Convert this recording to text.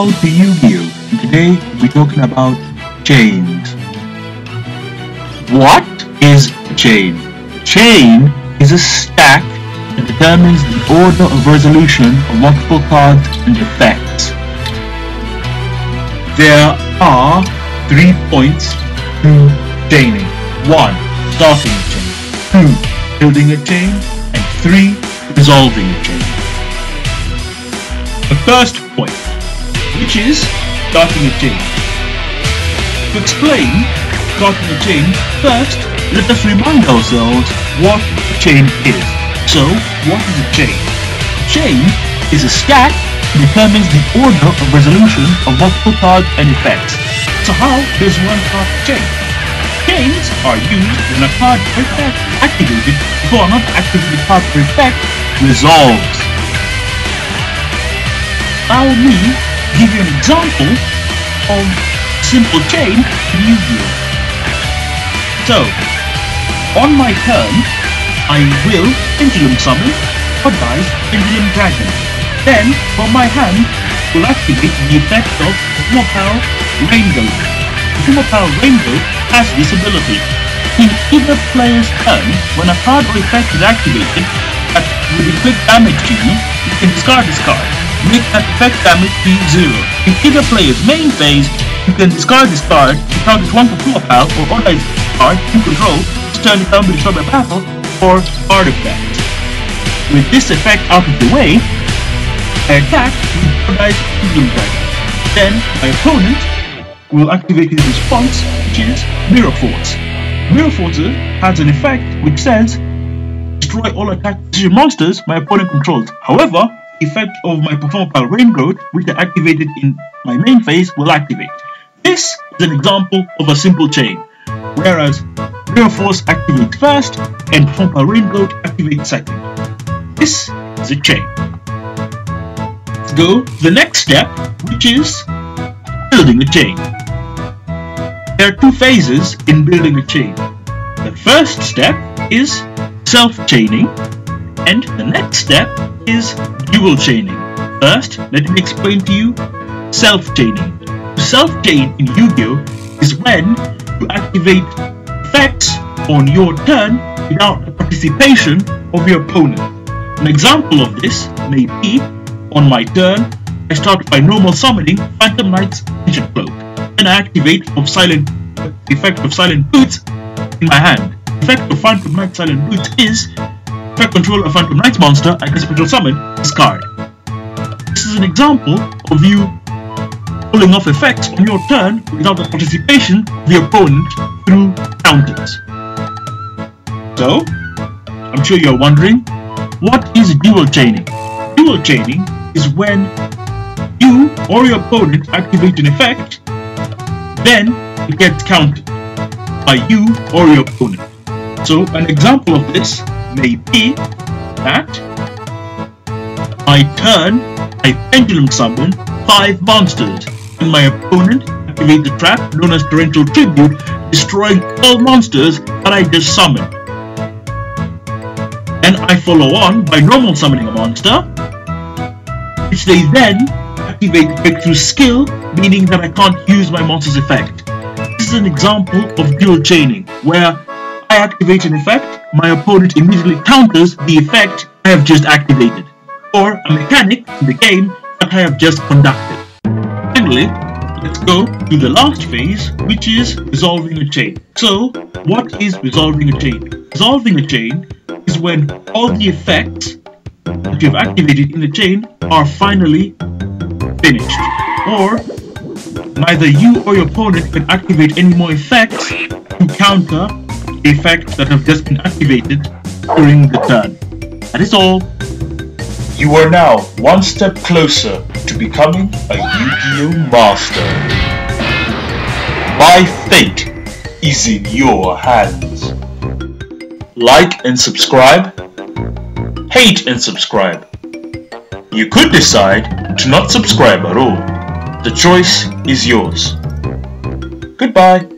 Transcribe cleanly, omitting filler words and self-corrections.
about Yugioh, and today we're talking about chains. What is a chain? Chain is a stack that determines the order of resolution of multiple cards and effects. There are 3 points to chaining. 1. Starting a chain. 2. Building a chain. And 3. Resolving a chain. The first point, which is starting a chain. To explain starting a chain, first let us remind ourselves what a chain is. So, what is a chain? A chain is a stack that determines the order of resolution of multiple cards and effects. So how does one start a chain? Chains are used when a card or effect is activated before another activated card or effect resolves. Allow me to give you an example of a simple chain in Yugioh. So, on my turn, I will Pendulum Summon, Goddice, Pendulum Dragon. Then, from my hand, will activate the effect of Yugioh Rainbow. Yugioh Rainbow has this ability. In either player's turn, when a card or effect is activated that will inflict damage to you, you can discard this card. Make that effect damage be 0. In either player's main phase, you can discard this card to target one Yugioh or other card you control to turn it down to destroy by battle or artifact. With this effect out of the way, I attack with Goddice Pendulum Dragon. Then my opponent will activate his response, which is Mirror Force. Mirror Force has an effect which says destroy all attack precision monsters my opponent controls. However, the effect of my Yugioh Rainbow, which I activated in my main phase, will activate. This is an example of a simple chain, whereas Mirror Force activates first and Yugioh Rainbow activates second. This is a chain. Let's go to the next step, which is building a chain. There are 2 phases in building a chain. The first step is self-chaining, and the next step is dual chaining. First, let me explain to you self-chaining. Self-chain in Yugioh is when you activate effects on your turn without the participation of your opponent. An example of this may be, on my turn, I start by normal summoning Phantom Knight's Ancient Cloak. Then I activate the effect of Silent Boots in my hand. The effect of Phantom Knight's Silent Boots is effect control a Phantom Knight's monster and special summon this card. This is an example of you pulling off effects on your turn without the participation of your opponent through counters. So, I'm sure you're wondering, what is dual chaining? Dual chaining is when you or your opponent activate an effect, then it gets countered by you or your opponent. So, an example of this may be that my turn, I Pendulum Summon 5 monsters, and my opponent activates the trap known as Torrential Tribute, destroying all monsters that I just summoned. Then I follow on by normal summoning a monster, which they then activate Breakthrough Skill, meaning that I can't use my monster's effect. This is an example of dual chaining, where I activate an effect, my opponent immediately counters the effect I have just activated, or a mechanic in the game that I have just conducted. Finally, let's go to the last phase, which is resolving a chain. So, what is resolving a chain? Resolving a chain is when all the effects that you have activated in the chain are finally finished, or neither you or your opponent can activate any more effects to counter the effects that have just been activated during the turn. That is all. You are now one step closer to becoming a Yu-Gi-Oh! Master. My fate is in your hands. Like and subscribe. Hate and subscribe. You could decide to not subscribe at all. The choice is yours. Goodbye.